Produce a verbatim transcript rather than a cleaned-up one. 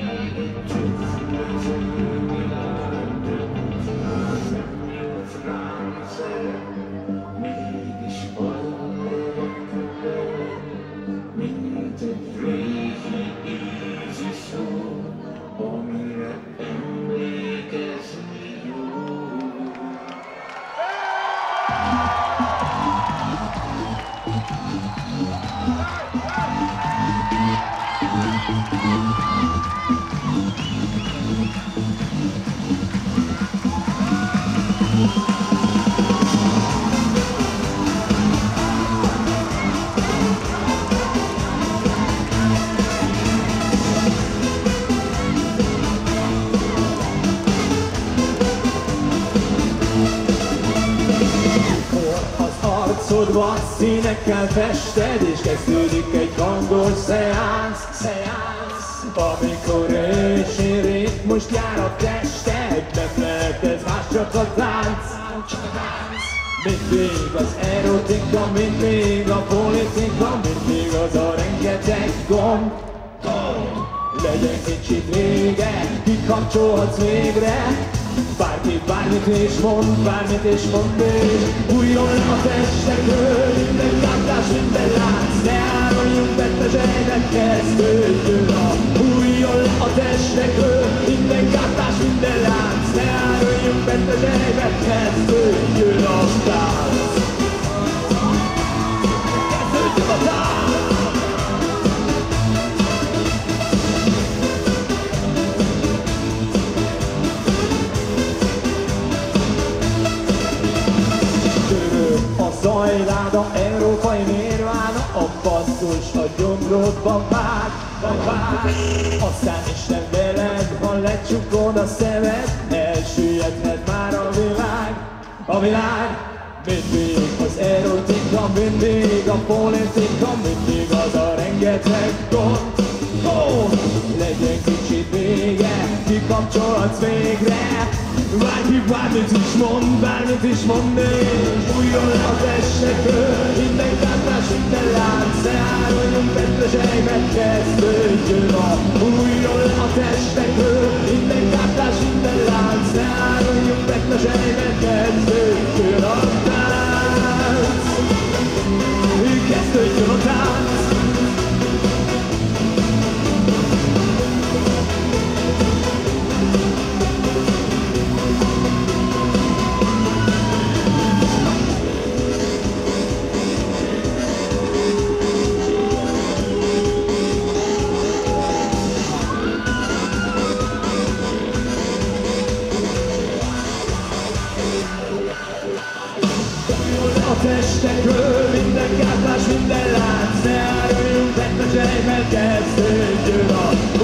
Vad színekkel fested, és kezdődik egy hangos szeánsz, szeánsz. Amikor és én ritmust jár a tested, nem lehet ez más, csak a tánc, csak a tánc. Mindig az erotika, mindig a politika, mindig az a rengeteg gomb, gomb. Legyen kicsit vége, kikapcsolhatsz végre. Bárki bármit is mond, bármit is mond még. Újjon le a testekről, minden kántás, minden lánc. Ne áruljunk betegeinek, kezdődjön a. Újjon le a testekről, minden kántás, minden lánc. Ne áruljunk betegeinek, kezdődjön a tánc. Kezdődjön a tánc. Zajláda, európai nirvána, a basszus a gyomrodban vág, vág. Aztán Isten veled van, lecsukod a szemed, elsüllyedhet már a világ, a világ. Mindig az erotika, mindig a politika, mindig az a rengeteg gond, gond. Legyen kicsit vége, kikapcsolhatsz végre. Bárki bármit is mond, bármit is mond még. Újjon le a testekről, minden kántás, minden lánc. Ne áruljunk betegeinek, kezdődjön a. Újjon le a testekről, minden kántás, minden lánc. Ne áruljunk betegeinek, kezdődjön a tánc. Kezdődjön a tánc. A testekről, minden kántás, minden lánc. Ne áruljunk betegeinek, kezdődjön a